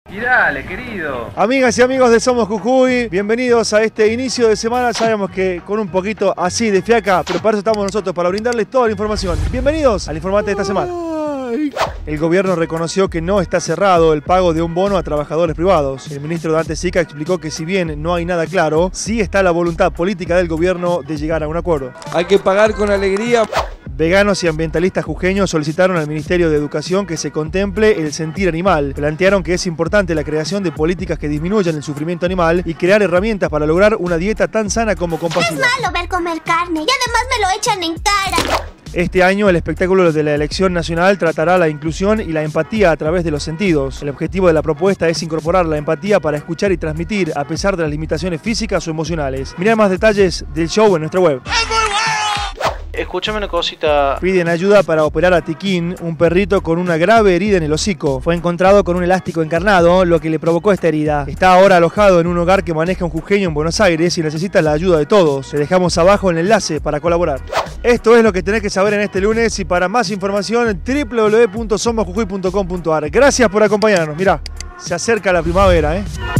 Y dale, querido. Amigas y amigos de Somos Jujuy, bienvenidos a este inicio de semana. Sabemos que con un poquito así de fiaca, pero para eso estamos nosotros, para brindarles toda la información. Bienvenidos al informante de esta semana. El gobierno reconoció que no está cerrado el pago de un bono a trabajadores privados. El ministro Dante Sica explicó que si bien no hay nada claro, sí está la voluntad política del gobierno de llegar a un acuerdo. Hay que pagar con alegría. Veganos y ambientalistas jujeños solicitaron al Ministerio de Educación que se contemple el sentir animal. Plantearon que es importante la creación de políticas que disminuyan el sufrimiento animal y crear herramientas para lograr una dieta tan sana como compasiva. Es malo ver comer carne y además me lo echan en cara. Este año el espectáculo de la elección nacional tratará la inclusión y la empatía a través de los sentidos. El objetivo de la propuesta es incorporar la empatía para escuchar y transmitir a pesar de las limitaciones físicas o emocionales. Mirá más detalles del show en nuestra web. Escúchame una cosita. Piden ayuda para operar a Tiquín, un perrito con una grave herida en el hocico. Fue encontrado con un elástico encarnado, lo que le provocó esta herida. Está ahora alojado en un hogar que maneja un jujeño en Buenos Aires y necesita la ayuda de todos. Te dejamos abajo el enlace para colaborar. Esto es lo que tenés que saber en este lunes y para más información www.somosjujuy.com.ar. Gracias por acompañarnos. Mirá, se acerca la primavera,